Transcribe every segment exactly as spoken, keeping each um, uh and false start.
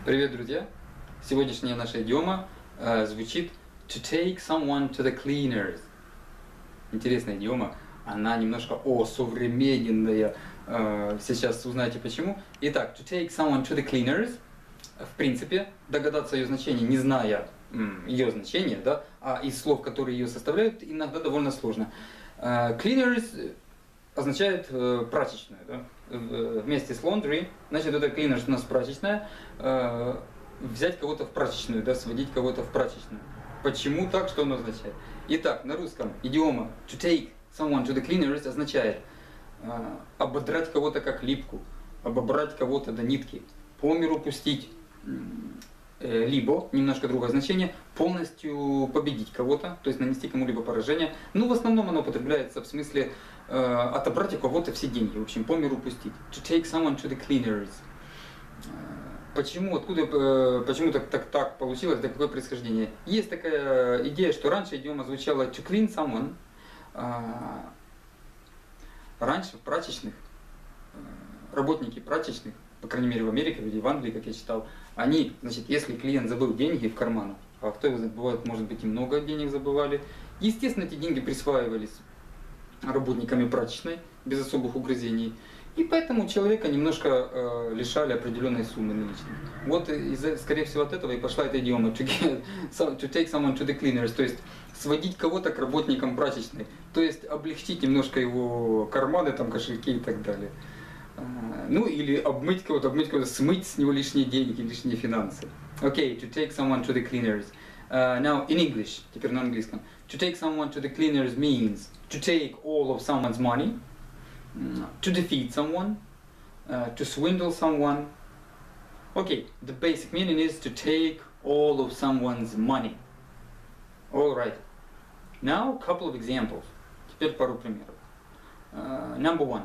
Привет, друзья! Сегодняшняя наша идиома э, звучит to take someone to the cleaners. Интересная идиома, она немножко о, современная. Э, сейчас узнаете почему. Итак, to take someone to the cleaners, в принципе, догадаться ее значение, не зная м, ее значения, да, а из слов, которые ее составляют, иногда довольно сложно. Э, cleaners означает э, прачечную, да? Вместе с laundry, значит это cleaners у нас прачечная, э, взять кого-то в прачечную, да, сводить кого-то в прачечную. Почему так, что оно означает? Итак, на русском идиома to take someone to the cleaners означает э, ободрать кого-то как липку, обобрать кого-то до нитки, по миру пустить, э, либо, немножко другое значение, полностью победить кого-то, то есть нанести кому-либо поражение. Ну, в основном оно употребляется в смысле э, отобрать у кого-то все деньги, в общем, по миру пустить. To take someone to the cleaners. Почему, откуда, э, почему так, так, так получилось, да какое происхождение? Есть такая идея, что раньше идиома звучала to clean someone. Э, раньше в прачечных, э, работники прачечных, по крайней мере в Америке, в Англии, как я читал, они, значит, если клиент забыл деньги в карманах, а кто его забывает, может быть, и много денег забывали, естественно, эти деньги присваивались работниками прачечной, без особых угрызений, и поэтому человека немножко э, лишали определенной суммы наличной. Вот, из, скорее всего, от этого и пошла эта идиома to, get, to take someone to the cleaners, то есть сводить кого-то к работникам прачечной, то есть облегчить немножко его карманы, там, кошельки и так далее. Ну или обмыть кого-то, обмыть кого-то, смыть с него лишние деньги, лишние финансы. Okay, to take someone to the cleaners. Uh, now in English, теперь на английском. To take someone to the cleaners means to take all of someone's money, to defeat someone, uh, to swindle someone. Okay, the basic meaning is to take all of someone's money. Alright. Now a couple of examples. Теперь пару примеров. Uh, number one.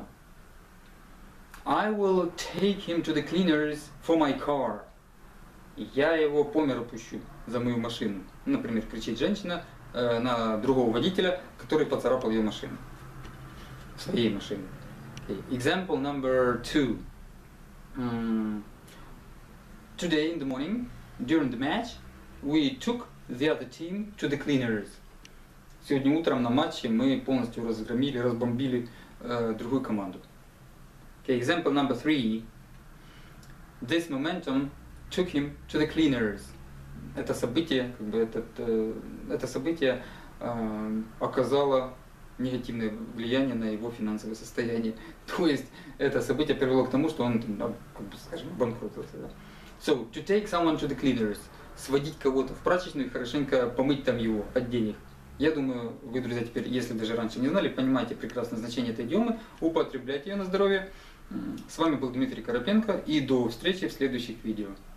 I will take him to the cleaners for my car. Я его по миру пущу за мою машину. Например, кричит женщина э, на другого водителя, который поцарапал ее машину. Своей машины. Okay. Example number two. Um, today in the morning, during the match, we took the other team to the cleaners. Сегодня утром на матче мы полностью разгромили, разбомбили э, другую команду. Okay, example number three. This momentum took him to the cleaners. Это событие, как бы этот, э, это событие э, оказало негативное влияние на его финансовое состояние. То есть это событие привело к тому, что он, как бы, скажем, банкротился. Да? So, to take someone to the cleaners. Сводить кого-то в прачечную и хорошенько помыть там его от денег. Я думаю, вы, друзья, теперь, если даже раньше не знали, понимаете прекрасно значение этой идиомы, употребляйте ее на здоровье. С вами был Дмитрий Карапенко, и до встречи в следующих видео.